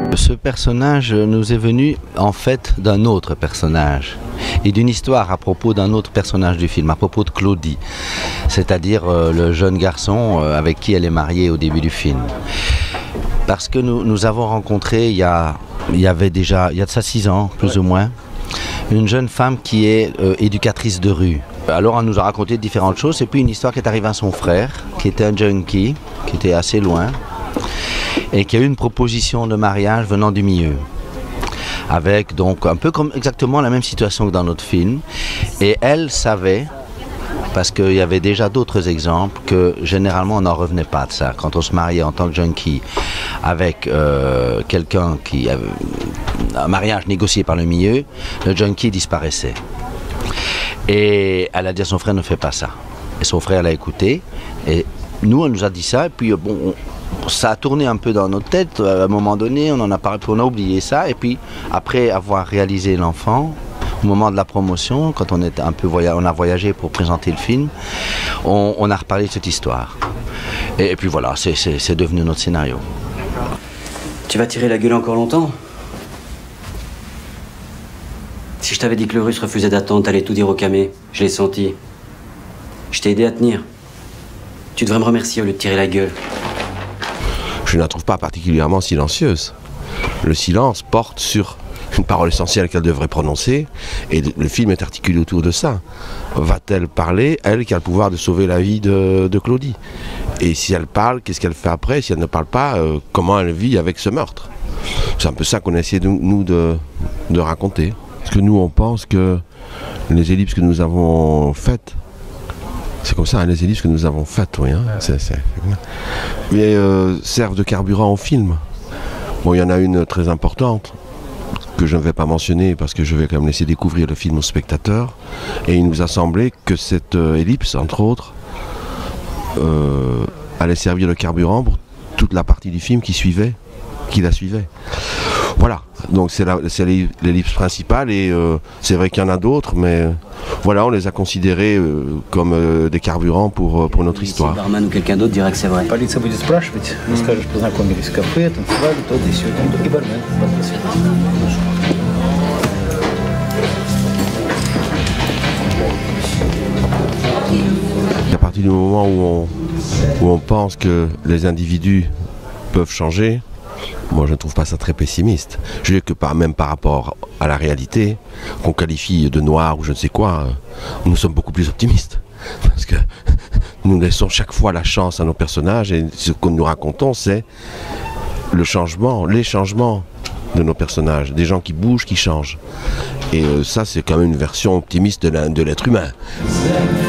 Ce personnage nous est venu en fait d'un autre personnage et d'une histoire à propos d'un autre personnage du film, à propos de Claudie, c'est-à-dire le jeune garçon avec qui elle est mariée au début du film. Parce que nous avons rencontré il y a de ça 6 ans, plus ou moins, une jeune femme qui est éducatrice de rue. Alors elle nous a raconté différentes choses et puis une histoire qui est arrivée à son frère, qui était un junkie, qui était assez loin, et qui a eu une proposition de mariage venant du milieu. Avec donc un peu comme exactement la même situation que dans notre film. Et elle savait, parce qu'il y avait déjà d'autres exemples, que généralement on n'en revenait pas de ça. Quand on se mariait en tant que junkie avec quelqu'un qui avait un mariage négocié par le milieu, le junkie disparaissait. Et elle a dit à son frère, ne fais pas ça. Et son frère l'a écouté. Et nous, on nous a dit ça. Et puis bon, ça a tourné un peu dans notre tête. À un moment donné, on en a parlé, on a oublié ça. Et puis après avoir réalisé l'enfant, au moment de la promotion, quand on était on a voyagé pour présenter le film, on a reparlé de cette histoire. Et puis voilà, c'est devenu notre scénario. Tu vas tirer la gueule encore longtemps? Si je t'avais dit que le Russe refusait d'attendre, t'allais tout dire au camé. Je l'ai senti. Je t'ai aidé à tenir. Tu devrais me remercier au lieu de tirer la gueule. Je ne la trouve pas particulièrement silencieuse. Le silence porte sur une parole essentielle qu'elle devrait prononcer, et le film est articulé autour de ça. Va-t-elle parler, elle qui a le pouvoir de sauver la vie de Claudie? Et si elle parle, qu'est-ce qu'elle fait après? Si elle ne parle pas, comment elle vit avec ce meurtre? C'est un peu ça qu'on a essayé nous de raconter. Parce que nous, on pense que les ellipses que nous avons faites, c'est comme ça, hein, les ellipses que nous avons faites, oui, hein, mais servent de carburant au film. Bon, il y en a une très importante, que je ne vais pas mentionner parce que je vais quand même laisser découvrir le film aux spectateurs. Et il nous a semblé que cette ellipse, entre autres, allait servir de carburant pour toute la partie du film qui la suivait. Voilà, donc c'est l'ellipse principale et c'est vrai qu'il y en a d'autres, mais voilà, on les a considérés comme des carburants pour notre histoire. Si le barman ou quelqu'un d'autre dirait que c'est vrai. Полиция будет спрашивать, скажешь, познакомились в кафе, танцевали, тот и сё, и бармен. À partir du moment où on pense que les individus peuvent changer, moi je ne trouve pas ça très pessimiste. Je veux dire que même par rapport à la réalité, qu'on qualifie de noir ou je ne sais quoi, nous sommes beaucoup plus optimistes. Parce que nous laissons chaque fois la chance à nos personnages et ce que nous racontons c'est les changements de nos personnages, des gens qui bougent, qui changent. Et ça c'est quand même une version optimiste de l'être humain.